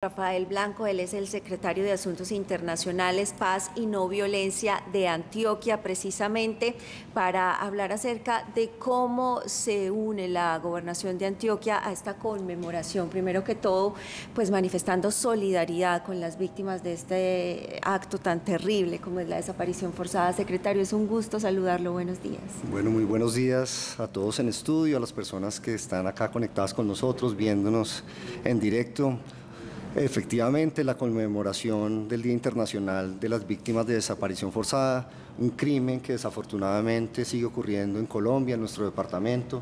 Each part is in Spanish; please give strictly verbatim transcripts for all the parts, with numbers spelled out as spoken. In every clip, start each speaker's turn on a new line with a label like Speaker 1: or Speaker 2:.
Speaker 1: Rafael Blanco, él es el secretario de Asuntos Internacionales, Paz y No Violencia de Antioquia, precisamente para hablar acerca de cómo se une la gobernación de Antioquia a esta conmemoración. Primero que todo, pues manifestando solidaridad con las víctimas de este acto tan terrible como es la desaparición forzada. Secretario, es un gusto saludarlo. Buenos días.
Speaker 2: Bueno, muy buenos días a todos en estudio, a las personas que están acá conectadas con nosotros, viéndonos en directo. Efectivamente, la conmemoración del Día Internacional de las Víctimas de Desaparición Forzada, un crimen que desafortunadamente sigue ocurriendo en Colombia, en nuestro departamento,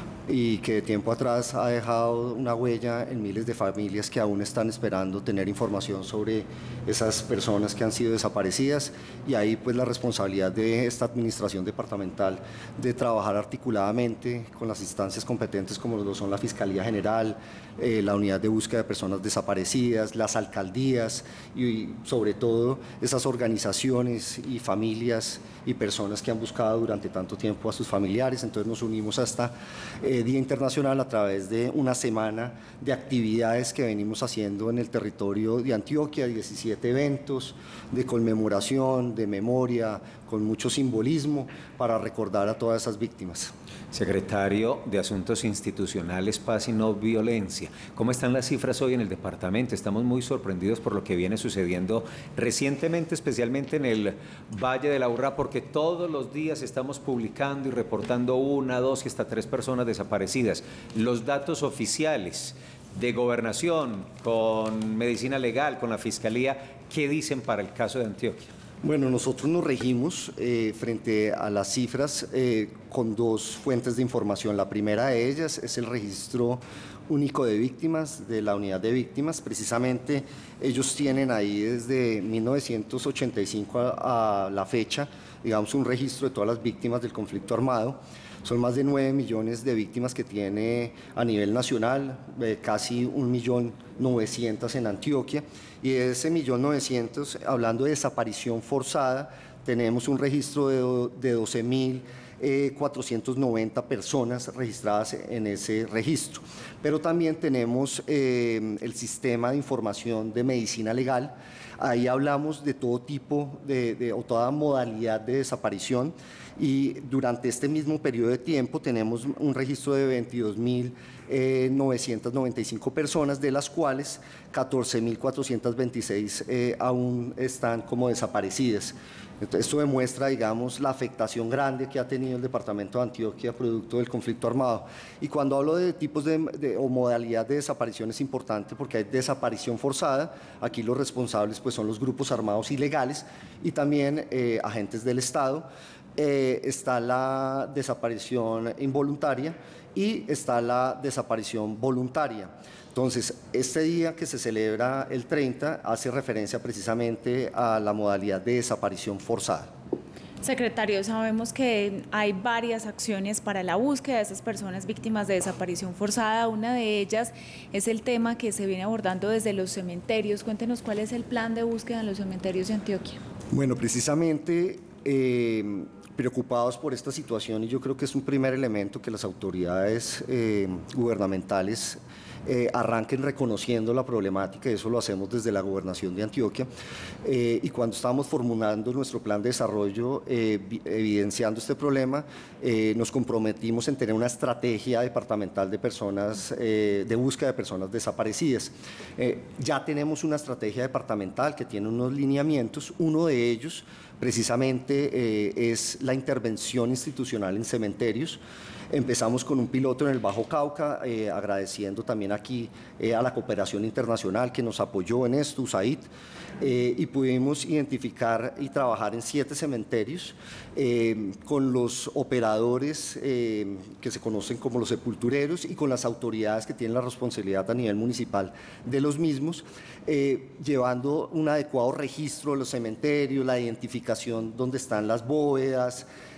Speaker 2: y que de tiempo atrás ha dejado una huella en miles de familias que aún están esperando tener información sobre esas personas que han sido desaparecidas, y ahí pues la responsabilidad de esta administración departamental de trabajar articuladamente con las instancias competentes como lo son la Fiscalía General, eh, la Unidad de Búsqueda de Personas Desaparecidas, las alcaldías y, y sobre todo esas organizaciones y familias y personas que han buscado durante tanto tiempo a sus familiares. Entonces nos unimos a esta eh, Día Internacional a través de una semana de actividades que venimos haciendo en el territorio de Antioquia, diecisiete eventos de conmemoración, de memoria, con mucho simbolismo para recordar a todas esas víctimas.
Speaker 3: Secretario de Asuntos Institucionales, Paz y No Violencia, ¿cómo están las cifras hoy en el departamento? Estamos muy sorprendidos por lo que viene sucediendo recientemente, especialmente en el Valle de la Urrá, porque todos los días estamos publicando y reportando una, dos y hasta tres personas desaparecidas. Los datos oficiales de gobernación, con medicina legal, con la Fiscalía, ¿qué dicen para el caso de Antioquia?
Speaker 2: Bueno, nosotros nos regimos eh, frente a las cifras eh, con dos fuentes de información. La primera de ellas es el registro único de víctimas de la unidad de víctimas. Precisamente ellos tienen ahí desde mil novecientos ochenta y cinco a, a la fecha, digamos, un registro de todas las víctimas del conflicto armado. Son más de nueve millones de víctimas que tiene a nivel nacional, eh, casi un millón novecientos en Antioquia, y de ese millón novecientos, hablando de desaparición forzada, tenemos un registro de, de doce mil cuatrocientas noventa personas registradas en ese registro. Pero también tenemos eh, el sistema de información de medicina legal. Ahí hablamos de todo tipo de, de, o toda modalidad de desaparición, y durante este mismo periodo de tiempo tenemos un registro de veintidós mil novecientas noventa y cinco personas, de las cuales catorce mil cuatrocientas veintiséis eh, aún están como desaparecidas. Entonces, esto demuestra, digamos, la afectación grande que ha tenido el departamento de Antioquia producto del conflicto armado. Y cuando hablo de tipos de, de, o modalidad de desaparición es importante porque hay desaparición forzada. Aquí los responsables pues son los grupos armados ilegales y también eh, agentes del Estado. Eh, está la desaparición involuntaria y está la desaparición voluntaria. Entonces, este día que se celebra el treinta hace referencia precisamente a la modalidad de desaparición forzada.
Speaker 4: Secretario, sabemos que hay varias acciones para la búsqueda de esas personas víctimas de desaparición forzada. Una de ellas es el tema que se viene abordando desde los cementerios. Cuéntenos cuál es el plan de búsqueda en los cementerios de Antioquia.
Speaker 2: Bueno, precisamente eh, preocupados por esta situación, y yo creo que es un primer elemento que las autoridades eh, gubernamentales Eh, arranquen reconociendo la problemática, y eso lo hacemos desde la Gobernación de Antioquia. Eh, y cuando estábamos formulando nuestro plan de desarrollo, eh, evidenciando este problema, eh, nos comprometimos en tener una estrategia departamental de personas, eh, de búsqueda de personas desaparecidas. Eh, ya tenemos una estrategia departamental que tiene unos lineamientos. Uno de ellos precisamente eh, es la intervención institucional en cementerios. Empezamos con un piloto en el Bajo Cauca, eh, agradeciendo también aquí eh, a la cooperación internacional que nos apoyó en esto, U S A I D, eh, y pudimos identificar y trabajar en siete cementerios eh, con los operadores eh, que se conocen como los sepultureros y con las autoridades que tienen la responsabilidad a nivel municipal de los mismos, eh, llevando un adecuado registro de los cementerios, la identificación donde están las bóvedas,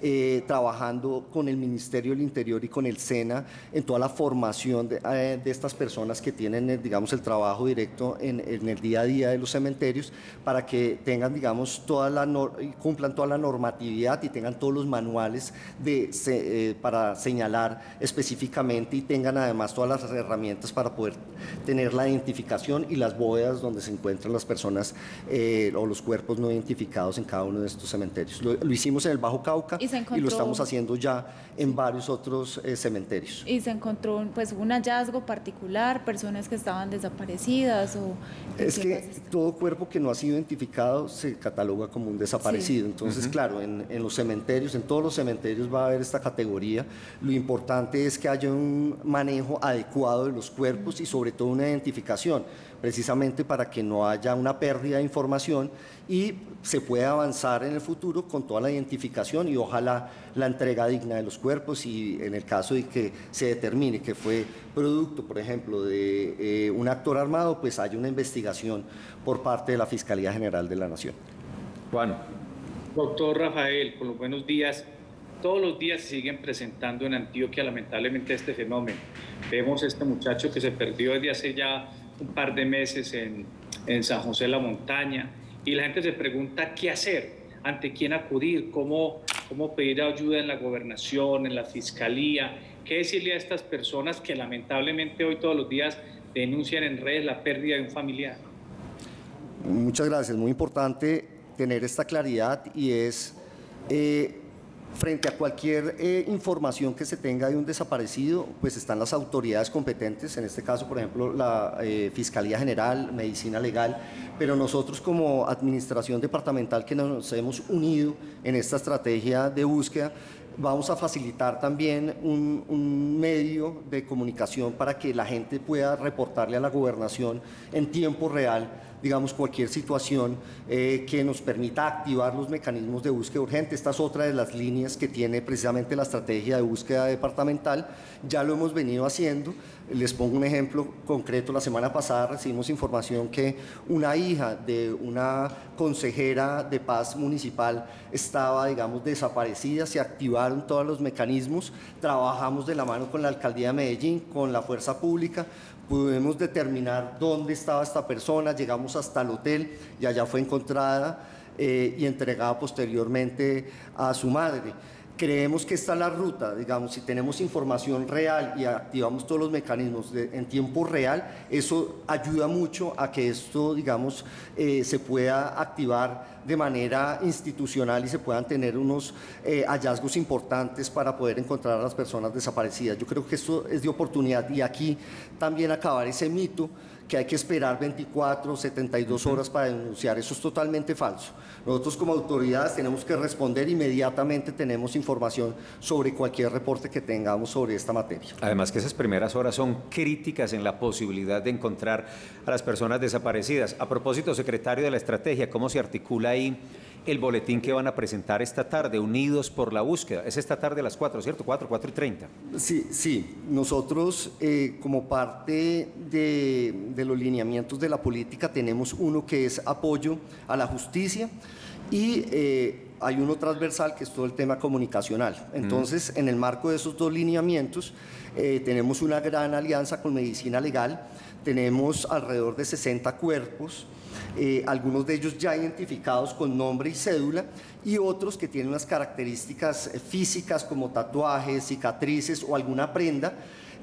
Speaker 2: eh, trabajando con el Ministerio del Interior y con el SENA en toda la formación de, eh, de estas personas que tienen, eh, digamos, el trabajo directo en, en el día a día de los cementerios, para que tengan, digamos, toda la cumplan toda la normatividad y tengan todos los manuales de, eh, para señalar específicamente, y tengan además todas las herramientas para poder tener la identificación y las bóvedas donde se encuentran las personas eh, o los cuerpos no identificados en cada uno de estos cementerios. Lo, lo hicimos en el Bajo Cauca y, encontró, y lo estamos haciendo ya en varios otros eh, cementerios.
Speaker 4: ¿Y se encontró pues un hallazgo particular, personas que estaban desaparecidas? O
Speaker 2: es que todo cuerpo que no ha sido identificado se cataloga como un desaparecido. Sí. Entonces, uh-huh. claro, en, en los cementerios, en todos los cementerios va a haber esta categoría. Lo importante es que haya un manejo adecuado de los cuerpos y sobre todo una identificación, precisamente para que no haya una pérdida de información y se pueda avanzar en el futuro con toda la identificación y ojalá la entrega digna de los cuerpos, y en el caso de que se determine que fue producto, por ejemplo, de eh, un actor armado, pues haya una investigación por parte de la Fiscalía General de la Nación.
Speaker 3: Juan.
Speaker 5: Doctor Rafael, con los buenos días. Todos los días se siguen presentando en Antioquia lamentablemente este fenómeno. Vemos a este muchacho que se perdió desde hace ya un par de meses en, en San José de la Montaña, y la gente se pregunta qué hacer, ante quién acudir, cómo, cómo pedir ayuda en la gobernación, en la fiscalía, qué decirle a estas personas que lamentablemente hoy todos los días denuncian en redes la pérdida de un familiar.
Speaker 2: Muchas gracias, muy importante tener esta claridad, y es eh, frente a cualquier eh, información que se tenga de un desaparecido, pues están las autoridades competentes, en este caso, por ejemplo, la eh, Fiscalía General, Medicina Legal, pero nosotros como administración departamental que nos hemos unido en esta estrategia de búsqueda, vamos a facilitar también un, un medio de comunicación para que la gente pueda reportarle a la gobernación en tiempo real, digamos, cualquier situación eh, que nos permita activar los mecanismos de búsqueda urgente. Esta es otra de las líneas que tiene precisamente la estrategia de búsqueda departamental. Ya lo hemos venido haciendo. Les pongo un ejemplo concreto. La semana pasada recibimos información que una hija de una consejera de paz municipal estaba, digamos, desaparecida. Se activaron todos los mecanismos. Trabajamos de la mano con la Alcaldía de Medellín, con la Fuerza Pública. Pudimos determinar dónde estaba esta persona, llegamos hasta el hotel y allá fue encontrada eh, y entregada posteriormente a su madre. Creemos que esta es la ruta, digamos, si tenemos información real y activamos todos los mecanismos de, en tiempo real, eso ayuda mucho a que esto, digamos, eh, se pueda activar de manera institucional y se puedan tener unos eh, hallazgos importantes para poder encontrar a las personas desaparecidas. Yo creo que esto es de oportunidad, y aquí también acabar ese mito que hay que esperar veinticuatro, setenta y dos horas para denunciar. Eso es totalmente falso. Nosotros como autoridades tenemos que responder inmediatamente, tenemos información sobre cualquier reporte que tengamos sobre esta materia.
Speaker 3: Además que esas primeras horas son críticas en la posibilidad de encontrar a las personas desaparecidas. A propósito, secretario de la estrategia, ¿cómo se articula ahí el boletín que van a presentar esta tarde, Unidos por la Búsqueda? Es esta tarde a las cuatro, ¿cierto? cuatro, cuatro y treinta.
Speaker 2: Sí, sí. Nosotros, eh, como parte de, de los lineamientos de la política, tenemos uno que es apoyo a la justicia, y eh, hay uno transversal que es todo el tema comunicacional. Entonces, mm. en el marco de esos dos lineamientos, eh, tenemos una gran alianza con Medicina Legal. Tenemos alrededor de sesenta cuerpos, eh, algunos de ellos ya identificados con nombre y cédula, y otros que tienen unas características físicas como tatuajes, cicatrices o alguna prenda,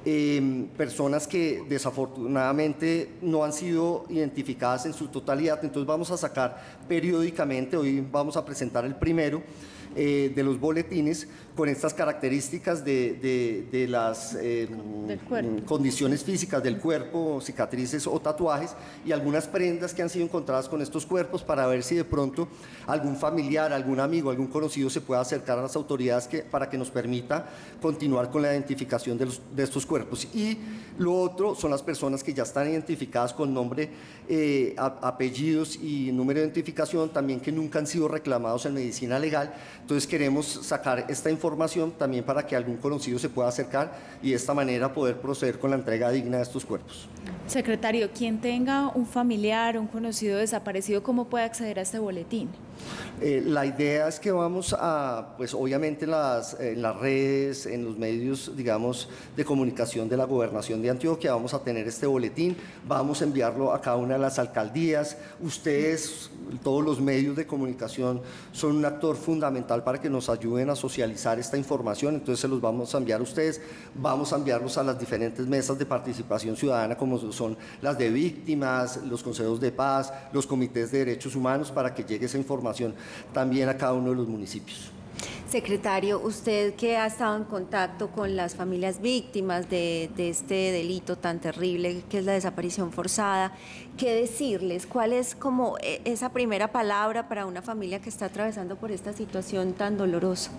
Speaker 2: eh, personas que desafortunadamente no han sido identificadas en su totalidad. Entonces vamos a sacar periódicamente, hoy vamos a presentar el primero, Eh, de los boletines con estas características de, de, de las eh, condiciones físicas del cuerpo, cicatrices o tatuajes, y algunas prendas que han sido encontradas con estos cuerpos, para ver si de pronto algún familiar, algún amigo, algún conocido se pueda acercar a las autoridades que, para que nos permita continuar con la identificación de, los, de estos cuerpos. Y lo otro son las personas que ya están identificadas con nombre, eh, apellidos y número de identificación, también que nunca han sido reclamados en Medicina Legal. Entonces queremos sacar esta información también para que algún conocido se pueda acercar y de esta manera poder proceder con la entrega digna de estos cuerpos.
Speaker 4: Secretario, quien tenga un familiar, un conocido desaparecido, ¿cómo puede acceder a este boletín?
Speaker 2: Eh, la idea es que vamos a, pues obviamente en las, en las redes, en los medios, digamos, de comunicación de la Gobernación de Antioquia, vamos a tener este boletín, vamos a enviarlo a cada una de las alcaldías. Ustedes, todos los medios de comunicación, son un actor fundamental para que nos ayuden a socializar esta información, entonces se los vamos a enviar a ustedes, vamos a enviarlos a las diferentes mesas de participación ciudadana, como son las de víctimas, los consejos de paz, los comités de derechos humanos, para que llegue esa información también a cada uno de los municipios.
Speaker 1: Secretario, usted que ha estado en contacto con las familias víctimas de, de este delito tan terrible que es la desaparición forzada, ¿qué decirles? ¿Cuál es como esa primera palabra para una familia que está atravesando por esta situación tan dolorosa?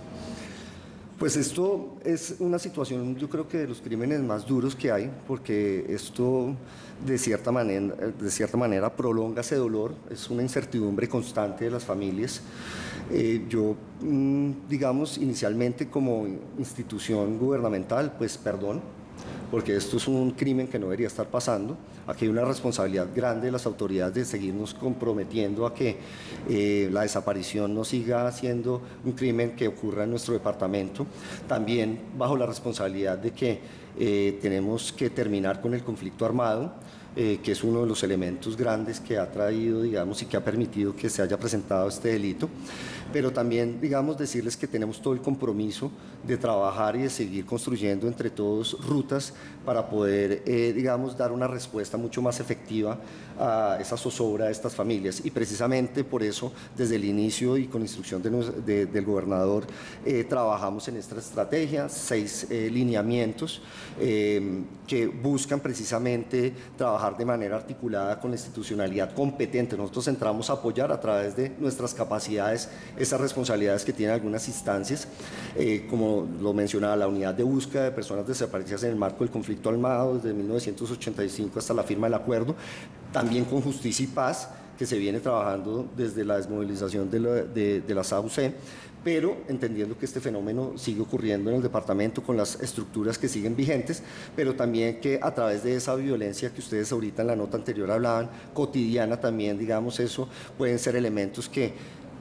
Speaker 2: Pues esto es una situación, yo creo que de los crímenes más duros que hay, porque esto de cierta manera, de cierta manera prolonga ese dolor, es una incertidumbre constante de las familias. Eh, yo, digamos, inicialmente como institución gubernamental, pues perdón, porque esto es un crimen que no debería estar pasando. Aquí hay una responsabilidad grande de las autoridades de seguirnos comprometiendo a que eh, la desaparición no siga siendo un crimen que ocurra en nuestro departamento. También bajo la responsabilidad de que eh, tenemos que terminar con el conflicto armado, Eh, que es uno de los elementos grandes que ha traído, digamos, y que ha permitido que se haya presentado este delito, pero también, digamos, decirles que tenemos todo el compromiso de trabajar y de seguir construyendo entre todos rutas para poder, eh, digamos, dar una respuesta mucho más efectiva a esa zozobra de estas familias, y precisamente por eso, desde el inicio y con instrucción de, de, del gobernador, eh, trabajamos en esta estrategia, seis eh, lineamientos eh, que buscan precisamente trabajar de manera articulada con la institucionalidad competente. Nosotros entramos a apoyar a través de nuestras capacidades esas responsabilidades que tienen algunas instancias, eh, como lo mencionaba, la unidad de búsqueda de personas desaparecidas en el marco del conflicto armado desde mil novecientos ochenta y cinco hasta la firma del acuerdo, también con Justicia y Paz, que se viene trabajando desde la desmovilización de, la, de, de las A U C, pero entendiendo que este fenómeno sigue ocurriendo en el departamento con las estructuras que siguen vigentes, pero también que a través de esa violencia que ustedes ahorita en la nota anterior hablaban, cotidiana también, digamos, eso pueden ser elementos que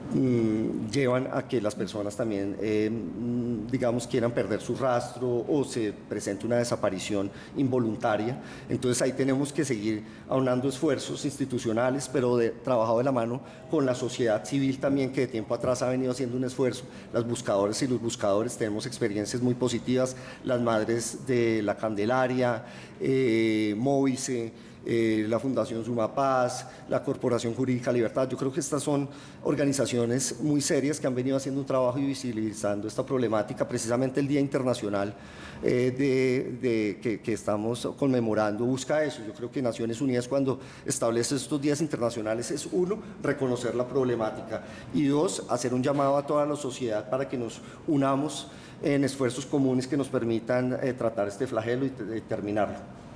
Speaker 2: Mm, llevan a que las personas también, eh, digamos, quieran perder su rastro o se presente una desaparición involuntaria. Entonces ahí tenemos que seguir aunando esfuerzos institucionales, pero de, trabajado de la mano con la sociedad civil también, que de tiempo atrás ha venido haciendo un esfuerzo. Las buscadoras y los buscadores tenemos experiencias muy positivas, las madres de la Candelaria, eh, Móvice, Eh, la Fundación Sumapaz, la Corporación Jurídica Libertad. Yo creo que estas son organizaciones muy serias que han venido haciendo un trabajo y visibilizando esta problemática. Precisamente el Día Internacional eh, de, de, que, que estamos conmemorando busca eso. Yo creo que Naciones Unidas, cuando establece estos días internacionales, es uno, reconocer la problemática, y dos, hacer un llamado a toda la sociedad para que nos unamos en esfuerzos comunes que nos permitan eh, tratar este flagelo y, y terminarlo.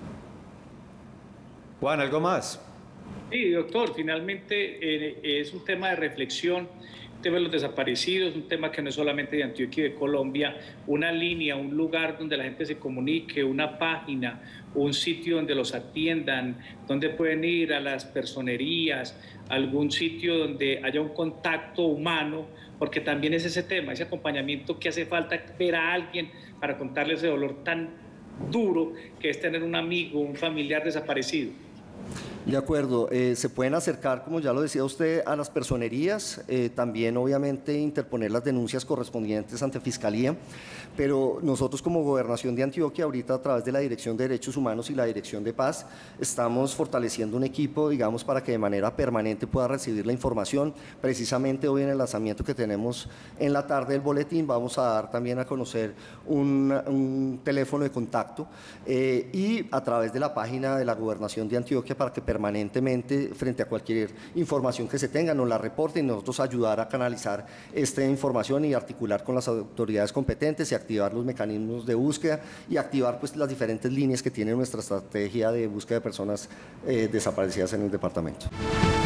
Speaker 3: Juan, ¿algo más?
Speaker 5: Sí, doctor, finalmente eh, es un tema de reflexión, el tema de los desaparecidos, un tema que no es solamente de Antioquia y de Colombia, una línea, un lugar donde la gente se comunique, una página, un sitio donde los atiendan, donde pueden ir a las personerías, algún sitio donde haya un contacto humano, porque también es ese tema, ese acompañamiento que hace falta, ver a alguien para contarle ese dolor tan duro que es tener un amigo, un familiar desaparecido.
Speaker 2: De acuerdo, eh, se pueden acercar, como ya lo decía usted, a las personerías, eh, también obviamente interponer las denuncias correspondientes ante Fiscalía, pero nosotros como Gobernación de Antioquia, ahorita a través de la Dirección de Derechos Humanos y la Dirección de Paz, estamos fortaleciendo un equipo, digamos, para que de manera permanente pueda recibir la información. Precisamente hoy en el lanzamiento que tenemos en la tarde del boletín vamos a dar también a conocer un, un teléfono de contacto eh, y a través de la página de la Gobernación de Antioquia, para que permanentemente, frente a cualquier información que se tenga, nos la reporten y nosotros ayudar a canalizar esta información y articular con las autoridades competentes y activar los mecanismos de búsqueda y activar pues las diferentes líneas que tiene nuestra estrategia de búsqueda de personas eh, desaparecidas en el departamento.